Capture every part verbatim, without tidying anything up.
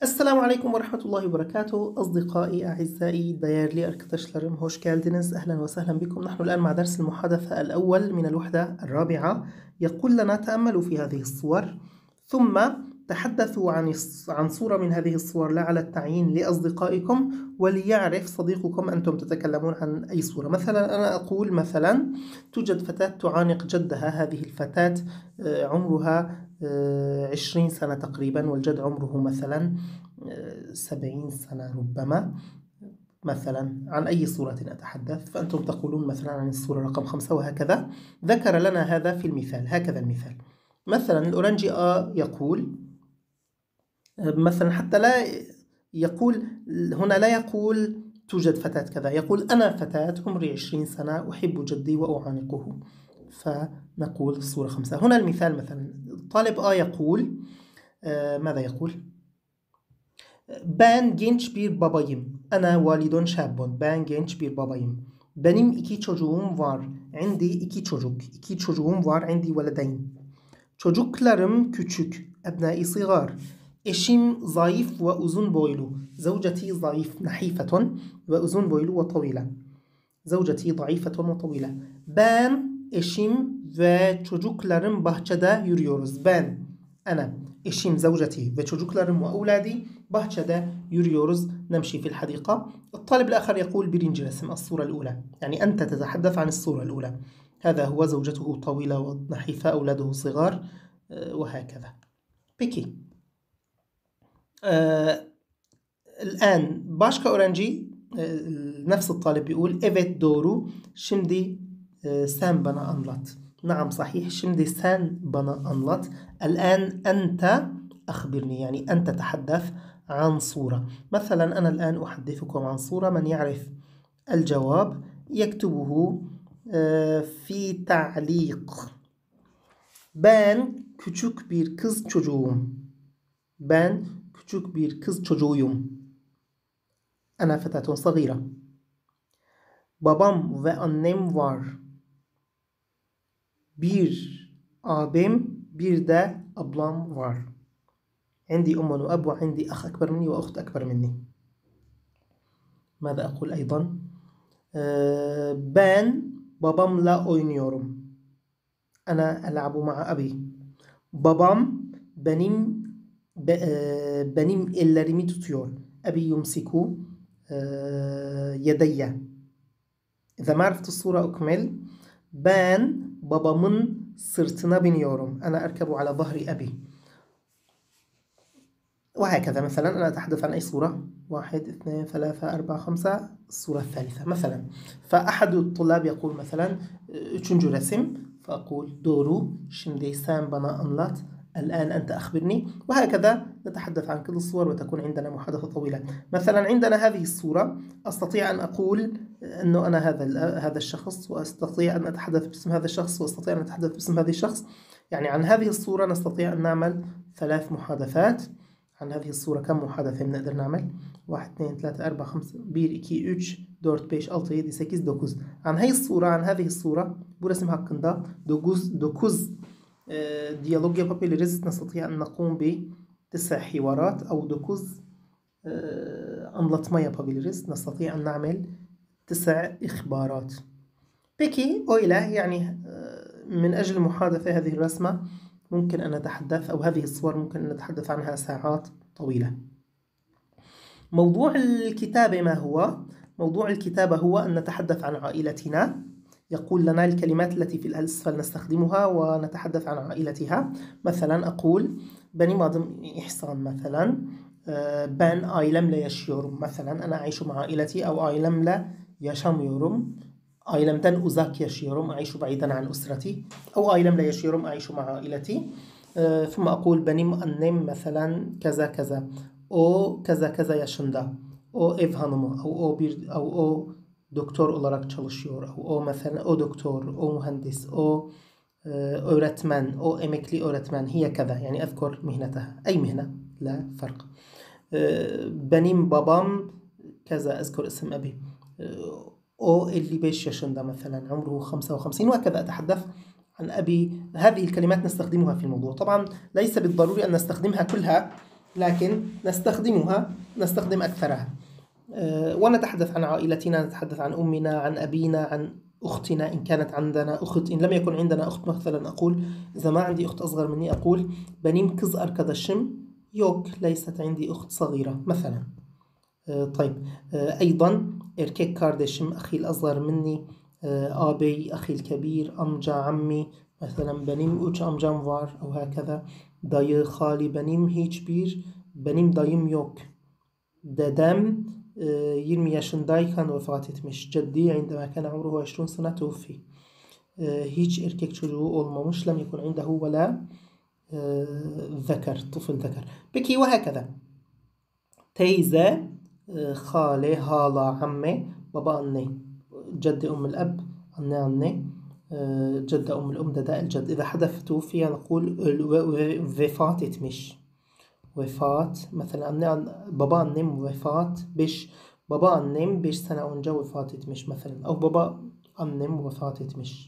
Esselamu Aleyküm ve Rahmetullahi ve Berekatuhu أصدقائي أعزائي değerli arkadaşlarım hoş geldiniz أهلا وسهلا بكم نحن الآن مع درس المحادثة الأول من الوحدة الرابعة يقول لنا تأملوا في هذه الصور ثم تحدثوا عن عن صورة من هذه الصور لا على التعيين لأصدقائكم وليعرف صديقكم أنتم تتكلمون عن أي صورة. مثلا أنا أقول مثلا توجد فتاة تعانق جدها. هذه الفتاة عمرها عشرين سنة تقريبا والجد عمره مثلا سبعين سنة ربما. مثلا عن أي صورة أتحدث؟ فأنتم تقولون مثلا عن الصورة رقم خمسة وهكذا. ذكر لنا هذا في المثال. هكذا المثال مثلا الأورنجي آ يقول مثلا حتى لا يقول هنا لا يقول توجد فتاة كذا، يقول أنا فتاة عمري عشرين سنة أحب جدي وأعانقه، فنقول الصورة خمسة. هنا المثال مثلا الطالب آ يقول آه ماذا يقول؟ Ben genç bir babayım. Ana validun şabun. Ben genç bir babayım. Benim iki çocuğum var. Indi iki çocuk. İki çocuğum var. Indi veledayn. Çocuklarım küçük. Ebnai sigar. Eşim zayıf ve uzun boylu. Zevceti zayıf nahifetun ve uzun boylu ve tavila. Zevceti zayıfetun ve tavila. Ben, eşim ve çocuklarım bahçede yürüyoruz. Ben, ana, eşim, زوجتي ve çocuklarım ve أولادي bahçede yürüyoruz. نمشي في الحديقة. الطالب الآخر يقول birinci رسم الصورة الأولى. يعني أنت تتحدث عن الصورة الأولى. هذا هو زوجته طويلة ونحيفة أولاده صغار وهكذا. Peki. آه الآن başka öğrenci نفس الطالب بيقول evet doğru. Şimdi e, sen bana anlat. نعم صحيح. şimdi sen bana anlat. الآن أنت أخبرني. يعني أنت تتحدث عن صورة. مثلا أنا الآن أحدثكم عن صورة. من يعرف الجواب يكتبه في تعليق. Ben küçük bir kız çocuğum. Ben küçük bir kız çocuğuyum. أنا فتاة صغيرة. Babam ve annem var. Bir abim bir de ablam var. عندي أم وأب وعندي أخ أكبر مني وأخت أكبر مني. ماذا أقول أيضا؟ Ben babamla oynuyorum. أنا ألعب مع أبي. Babam benim benim ellerimi tutuyor. أبي يمسك يدي. إذا ما عرفت الصورة أكمل. Ben babamın sırtına biniyorum. أنا أركب على ظهر أبي. وهكذا. مثلا أنا أتحدث عن أي صورة؟ واحد اثنين ثلاثة أربعة خمسة. الصورة الثالثة مثلا. فأحد الطلاب يقول مثلا üçüncü resim. فأقول دورو. şimdi sen bana anlat. الآن أنت أخبرني. وهكذا نتحدث عن كل الصور وتكون عندنا محادثة طويلة. مثلا عندنا هذه الصورة أستطيع أن أقول أنه أنا هذا هذا الشخص وأستطيع أن أتحدث باسم هذا الشخص وأستطيع أن أتحدث باسم هذا الشخص. يعني عن هذه الصورة نستطيع أن نعمل ثلاث محادثات. عن هذه الصورة كم محادثة بنقدر نعمل؟ واحد اثنين ثلاثة أربعة خمسة bir iki üç dört beş altı yedi sekiz dokuz. عن هذه الصورة عن هذه الصورة bu resim hakkında dokuz dokuz diyalog yapabiliriz. نستطيع أن نقوم بتسع حوارات أو dokuz anlatma yapabiliriz. نستطيع أن نعمل تسع إخبارات. Peki öyle يعني من أجل محادثة هذه الرسمة ممكن أن نتحدث أو هذه الصور ممكن أن نتحدث عنها ساعات طويلة. موضوع الكتابة ما هو؟ موضوع الكتابة هو أن نتحدث عن عائلتنا. يقول لنا الكلمات التي في الأسفل نستخدمها ونتحدث عن عائلتها. مثلا أقول benim adım İhsan مثلا. Ben ailemle yaşıyorum. مثلا أنا أعيش مع عائلتي أو ailemle yaşamıyorum. ailemden uzak yaşıyorum. أعيش بعيدا عن أسرتي. أو ailemle yaşıyorum. أعيش مع عائلتي. ثم أقول benim annem مثلا كذا كذا. O كذا كذا yaşında. O ev hanımı. أو o bir أو o doktor olarak çalışıyor. O mesela o doktor, o mühendis, o e, öğretmen, o emekli öğretmen. Hiye كذا. يعني أذكر مهنتها. أي مهنة لا فرق. benim babam كذا. أذكر اسم أبي. أو elli beş yaşında مثلا عمره خمسة وخمسين وهكذا. أتحدث عن أبي. هذه الكلمات نستخدمها في الموضوع. طبعا ليس بالضروري أن نستخدمها كلها لكن نستخدمها نستخدم أكثرها. ونتحدث عن عائلتنا، نتحدث عن أمنا، عن أبينا، عن أختنا إن كانت عندنا أخت. إن لم يكن عندنا أخت مثلا أقول، إذا ما عندي أخت أصغر مني أقول benim kız arkadaşım yok، ليست عندي أخت صغيرة مثلا. طيب أيضا erkek kardeşim أخي الأصغر مني، أبي أخي الكبير، أمجا عمي مثلا benim üç amcam var أو هكذا. dayı خالي benim hiçbir benim dayım yok. Dedem yirmi yaşındayken vefat etmiş. Ceddi عندما كان عمره عشرين سنة توفي. hiç erkek çocuğu olmamış. لم يكن عنده ولا ذكر، طفل ذكر. Peki وهكذا. teyze، خالة، hala، عمة، baba anne. جد أم الأب، anne anne. جد أم الأم دداء الجد. إذا حدث توفي نقول vefat etmiş. Vefat mesela anne, baba annem vefat beş baba annem beş sene önce vefat etmiş mesela. او baba annem vefat etmiş.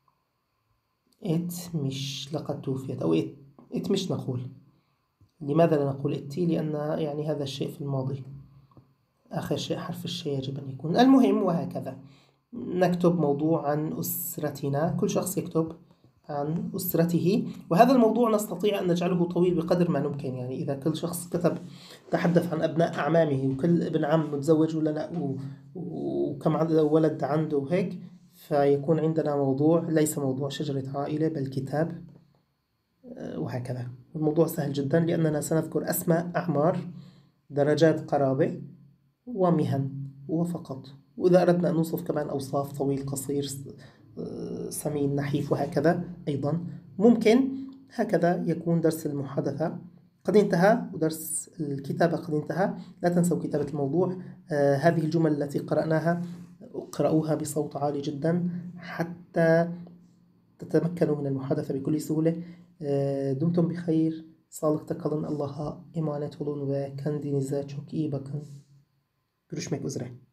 etmiş لقد توفيت أو etmiş نقول. لماذا لا نقول اتي؟ لأن يعني هذا الشيء في الماضي، آخر شيء حرف الشيء يجب أن يكون. المهم وهكذا. نكتب موضوع عن أسرتنا، كل شخص يكتب عن أسرته، وهذا الموضوع نستطيع أن نجعله طويل بقدر ما نمكن. يعني إذا كل شخص كتب تحدث عن أبناء أعمامه، وكل ابن عم متزوج ولا لا، وكم عدد ولد عنده وهيك، فيكون عندنا موضوع ليس موضوع شجرة عائلة بل كتاب، وهكذا. الموضوع سهل جدا لأننا سنذكر أسماء، أعمار، درجات قرابة، ومهن، وفقط. وإذا أردنا أن نوصف كمان أوصاف طويل قصير سمين نحيف وهكذا أيضا ممكن. هكذا يكون درس المحادثة قد انتهى، ودرس الكتابة قد انتهى. لا تنسوا كتابة الموضوع. آه هذه الجمل التي قرأناها اقرأوها بصوت عالي جدا حتى تتمكنوا من المحادثة بكل سهولة. آه دمتم بخير. Sağlıkta kalın. Allah'a emanet olun ve kendinize çok iyi bakın. Görüşmek üzere.